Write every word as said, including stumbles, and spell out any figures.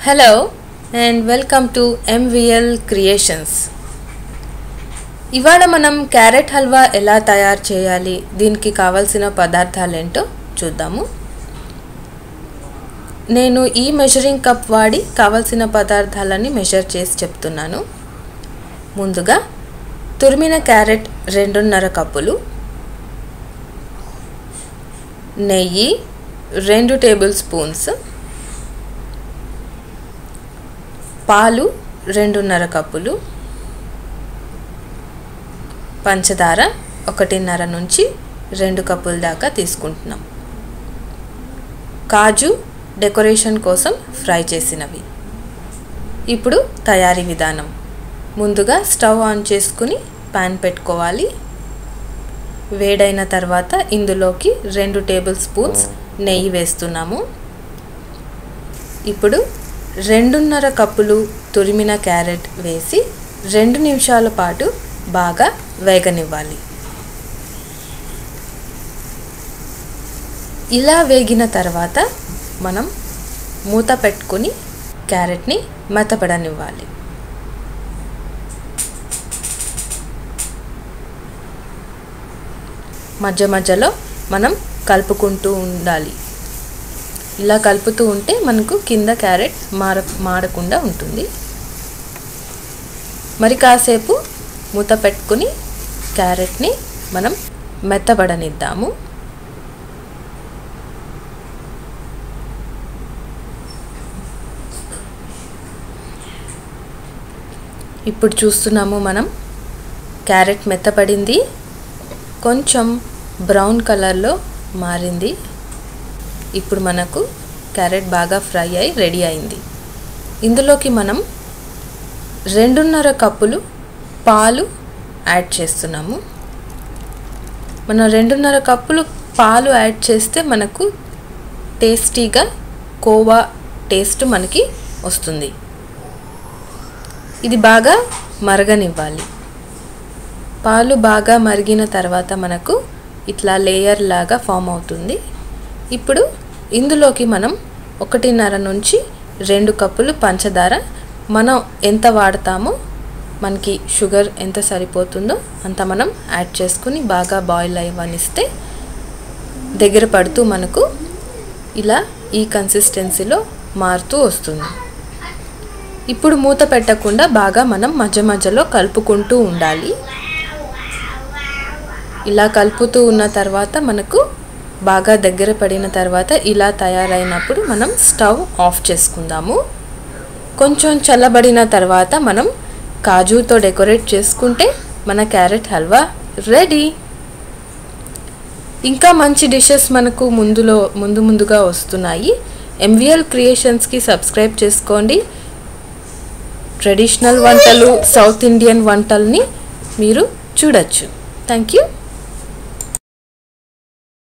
Hello and welcome to M V L Creations. ఇవాళ మనం carrot halwa ఎలా తయారు చేయాలి, దీనికి కావాల్సిన పదార్థాలు ఏంటో చూద్దాము. నేను ఈ మెజరింగ్ కప్ వాడి కావాల్సిన పదార్థాలని మెజర్ చేసి చెప్తున్నాను. ముందుగా తురిమిన క్యారెట్ రెండున్నర కప్పులు, నెయ్యి రెండు టేబుల్ స్పూన్స్, పాలు రెండున్నర కప్పులు, పంచదార ఒకటిన్నర నుంచి రెండు కప్పుల దాకా తీసుకుంటున్నాం. కాజు డెకరేషన్ కోసం ఫ్రై చేసినవి. ఇప్పుడు తయారీ విధానం. ముందుగా స్టవ్ ఆన్ చేసుకుని పాన్ పెట్టుకోవాలి. వేడైన తర్వాత ఇందులోకి రెండు టేబుల్ స్పూన్స్ నెయ్యి వేస్తున్నాము. ఇప్పుడు రెండున్నర కప్పులు తురిమిన క్యారెట్ వేసి రెండు నిమిషాల పాటు బాగా వేగనివ్వాలి. ఇలా వేగిన తర్వాత మనం మూత పెట్టుకొని క్యారెట్ని మెత్తపడనివ్వాలి. మధ్య మధ్యలో మనం కలుపుకుంటూ ఉండాలి. ఇలా కలుపుతూ ఉంటే మనకు కింద క్యారెట్ మార మాడకుండా ఉంటుంది. మరి కాసేపు మూత పెట్టుకుని క్యారెట్ని మనం మెత్తబడనిద్దాము. ఇప్పుడు చూస్తున్నాము మనం క్యారెట్ మెత్తపడింది, కొంచెం బ్రౌన్ కలర్లో మారింది. ఇప్పుడు మనకు క్యారెట్ బాగా ఫ్రై అయి రెడీ అయింది. ఇందులోకి మనం రెండున్నర కప్పులు పాలు యాడ్ చేస్తున్నాము. మనం రెండున్నర కప్పులు పాలు యాడ్ చేస్తే మనకు టేస్టీగా కోవా టేస్ట్ మనకి వస్తుంది. ఇది బాగా మరగనివ్వాలి. పాలు బాగా మరిగిన తర్వాత మనకు ఇట్లా లేయర్ లాగా ఫామ్ అవుతుంది. ఇప్పుడు ఇందులోకి మనం ఒకటిన్నర నుంచి రెండు కప్పులు పంచదార, మనం ఎంత వాడతామో మనకి షుగర్ ఎంత సరిపోతుందో అంత మనం యాడ్ చేసుకుని బాగా బాయిల్ అవ్వనిస్తే దగ్గర పడుతూ మనకు ఇలా ఈ కన్సిస్టెన్సీలో మారుతూ వస్తుంది. ఇప్పుడు మూత పెట్టకుండా బాగా మనం మధ్య మధ్యలో కలుపుకుంటూ ఉండాలి. ఇలా కలుపుతూ ఉన్న తర్వాత మనకు బాగా దగ్గర పడిన తర్వాత ఇలా తయారైనప్పుడు మనం స్టవ్ ఆఫ్ చేసుకుందాము. కొంచెం చల్లబడిన తర్వాత మనం కాజుతో డెకరేట్ చేసుకుంటే మన క్యారెట్ హల్వా రెడీ. ఇంకా మంచి డిషెస్ మనకు ముందులో ముందు ముందుగా వస్తున్నాయి. ఎంవిఎల్ క్రియేషన్స్కి సబ్స్క్రైబ్ చేసుకోండి. ట్రెడిషనల్ వంటలు, సౌత్ ఇండియన్ వంటల్ని మీరు చూడొచ్చు. Thank you.